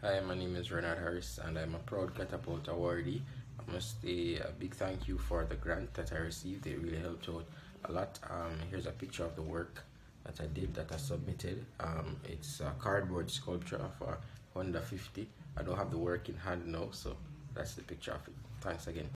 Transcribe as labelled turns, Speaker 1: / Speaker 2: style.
Speaker 1: Hi, my name is Renard Harris and I'm a proud Catapult Awardee. I must say a big thank you for the grant that I received. It really helped out a lot. Here's a picture of the work that I did, that I submitted. It's a cardboard sculpture of a Honda 50. I don't have the work in hand now, so that's the picture of it. Thanks again.